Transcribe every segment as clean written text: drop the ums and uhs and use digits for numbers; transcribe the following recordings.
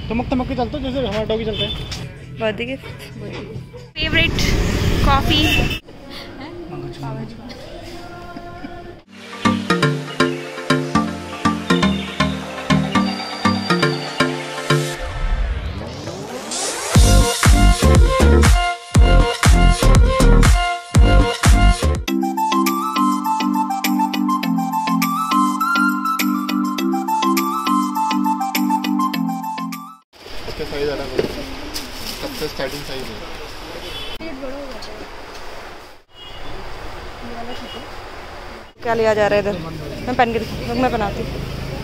तमक के चलते जैसे हमारा डॉगी चलता है। Birthday gift, favourite coffee. सबसे स्टार्टिंग साइज है। क्या लिया जा रहा है इधर? मैं पहन के मैं बनाती हूँ।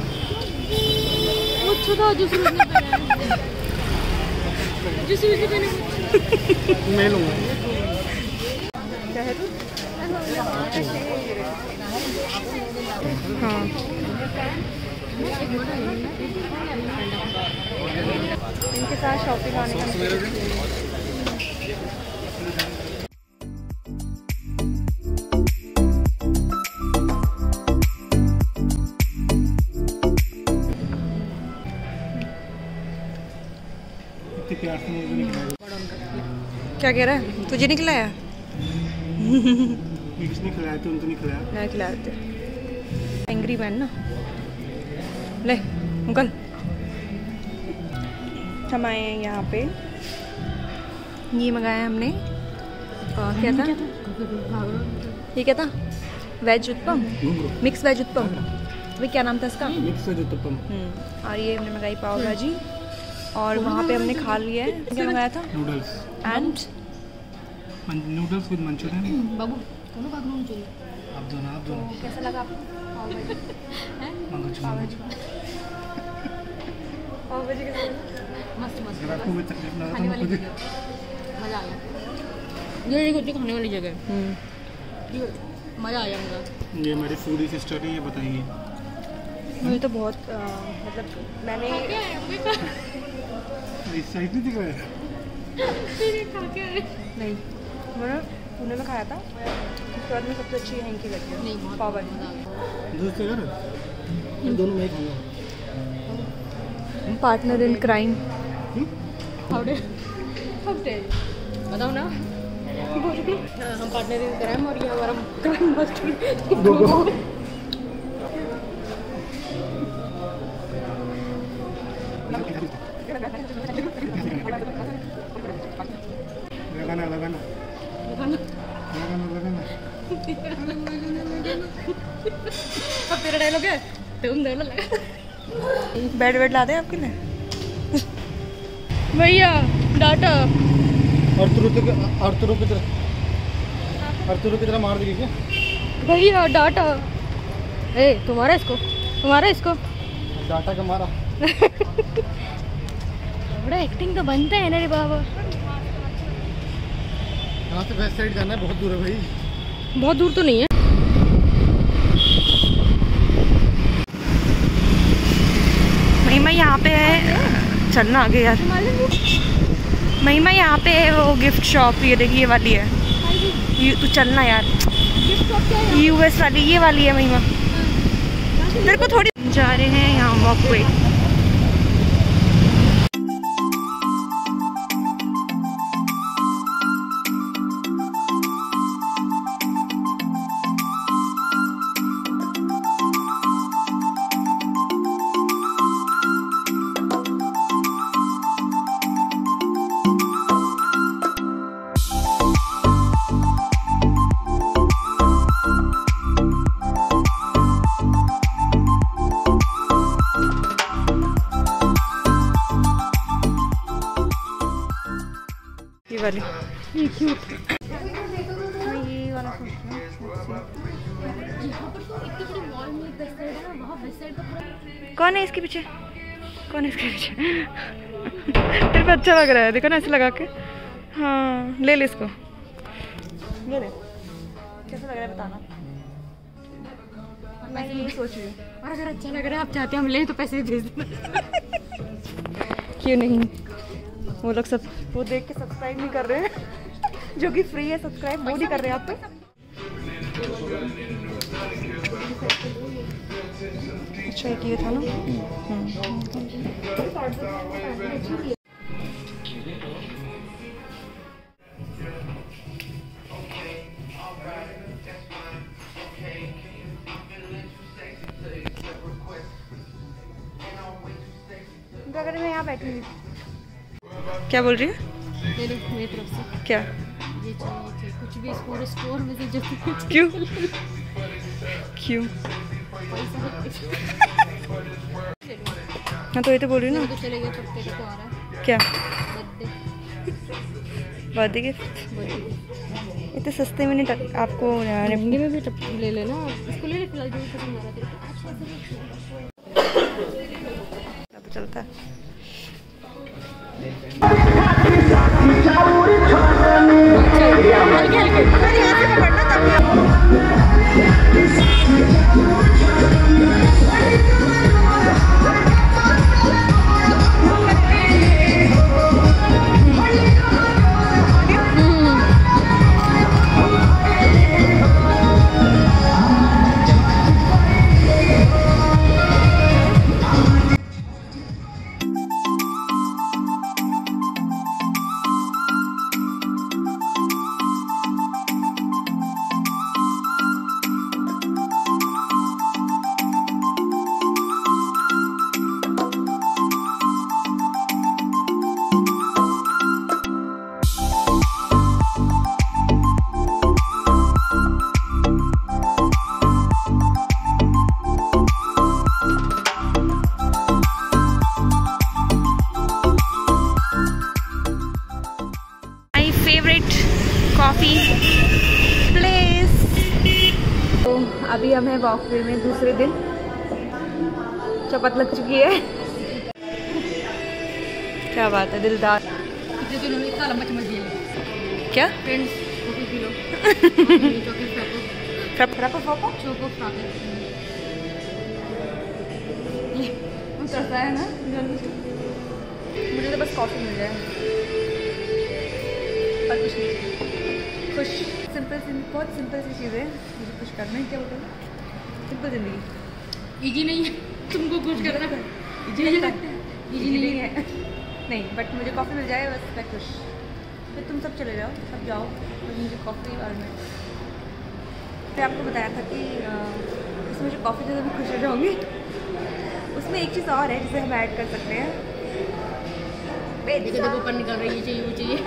मैं लूँगा। क्या है तू? हाँ इनके साथ शॉपिंग आने का क्या कह रहा है? तुझे नहीं खिलाया? नहीं खिलाया, तुम तो नहीं खिलाया। नहीं खिलाया थे। एंग्री मैन ना। ले अंकल, हम आए हैं यहाँ पे। ये मंगाया हमने। क्या था ये? क्या था? Veg uttapam, mix veg uttapam. भाई क्या नाम था इसका? Mix veg uttapam. और ये हमने मंगाई पाव भाजी। और वहाँ पे हमने खा लिया है। क्या मंगाया था? Noodles and noodles with manchurian. बाबू दोनों का नून चाहिए। आप दोनों कैसा लगा आपको? पाव भाजी कैसा लगा? मस्त मस्त आपको भी तकलीफ ना खाने वाली जगह मज़ा आया। ये कुछ खाने वाली जगह मज़ा आया मुझे। ये मेरी फूडी सिस्टर है, ये बताएंगी। मुझे तो बहुत मतलब मैंने इस साइड नहीं दिख रहा है। नहीं मैंने पुणे में खाया था। उसके बाद में सबसे अच्छी यहीं की लगी है। नहीं पाव भाजी। दोस्त यार दोनों मैं खाऊंगा। Partner in crime. बताओ ना। हम पार्टनर इन क्राइम और ये हमारा क्राइम मास्टर। लगाना अब तेरा डायलॉग है तुम दोनों लगा। बेड वेड ला दे आपके लिए भैया डाटा। और तुरु की तरह मार देगी क्या? भैया डाटा। ए तुम्हारा इसको डाटा का मारा। बड़ा एक्टिंग तो बनता है ना रे बाबा। यहाँ से वेस्ट साइड जाना है, बहुत दूर है भाई। बहुत दूर तो नहीं है। महिमा यहाँ पे है। चलना आगे यार। महिमा यहाँ पे है वो गिफ्ट शॉप। ये देखिए ये वाली है। तू चलना यार। यूएस वाली ये वाली है महिमा। तेरे को थोड़ी जा रहे हैं यहाँ वॉकवे। वाली ये क्यूट। ये वाला कौन है इसके पीछे? कौन है इसके पीछे? तेरे पे अच्छा लग रहा है, देखो ना ऐसे लगा के। हाँ ले ले इसको, ये ले। कैसा लग रहा है बताना। मैं ये सोच रही हूँ, और अगर अच्छा लग रहा है आप चाहते हैं हम लें तो पैसे भेज देना। क्यों नहीं? वो लोग सब वो देख के सब्सक्राइब नहीं कर रहे हैं। जो कि फ्री है सब्सक्राइब वो नहीं कर रहे हैं आप तो। अच्छा एक ये था ना। अगर मैं यहाँ बैठी हूँ क्या बोल रही है? मेरी तरफ से क्या? ये चाहिए कुछ भी इस पूरे स्टोर में से जो क्यों? क्यों? हाँ तो ये तो बोल रही हूँ ना। तो चले गए पत्ते को आ रहा है क्या? बर्थडे बर्थडे गिफ्ट इतने सस्ते में नहीं आपको महंगे में भी ले लेना इसको ले ले फिलहाल जो पसंद आ रहा है चलता है। Coffee place. तो अभी हम हैं वॉकवे में दूसरे दिन, चपत लग चुकी है। क्या बात है, दिलदार। इतना लंबा चम्मच दिया क्या फ्रेंड्स उतरता है ना, मुझे तो बस कॉफ़ी मिल जाए और कुछ नहीं चाहिए। खुश, सिंपल बहुत सिंपल सी चीज़ें मुझे खुश करना है। क्या बोलते हैं, सिंपल ज़िंदगी। इजी नहीं है तुमको खुश करना, इजी नहीं है नहीं, बट मुझे कॉफ़ी मिल जाए बस मैं खुश। फिर तुम सब चले जाओ, सब जाओ, तो मुझे कॉफ़ी और मैं फिर आपको बताया था कि उसमें मुझे कॉफ़ी से मैं खुश हो जाऊँगी। उसमें एक चीज़ और है जिसे हम ऐड कर सकते हैं। जब ऊपर निकल रही है चाहिए वो चाहिए।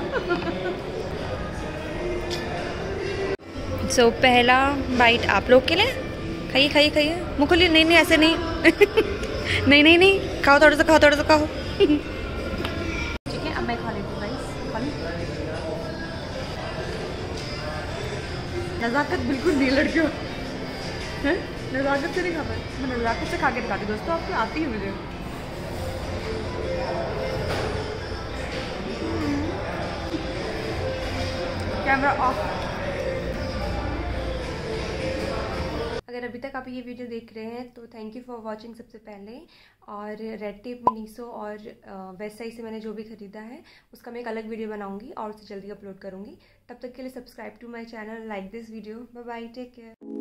सो पहला बाइट आप लोग के लिए। खाइए खाइए खाइए, मुँह खोलिए। नहीं नहीं ऐसे नहीं नहीं नहीं नहीं, खाओ थोड़ा सा, खाओ थोड़ा सा, खाओ। ठीक है, अब मैं खा लेती हूँ गाइस, खा लूँ। नज़ाकत बिल्कुल नहीं लड़कियों, नज़ाकत से नहीं खा पाई। मैं नज़ाकत से खा के दिखाती दोस्तों, आपको आती है मुझे। Camera off. अगर अभी तक आप ये वीडियो देख रहे हैं तो थैंक यू फॉर वॉचिंग सबसे पहले। और रेड टेप, मिनीसो और वेस्ट साइड से मैंने जो भी ख़रीदा है उसका मैं एक अलग वीडियो बनाऊंगी और उसे जल्दी अपलोड करूंगी। तब तक के लिए subscribe to my channel, like this video. Bye bye, take care.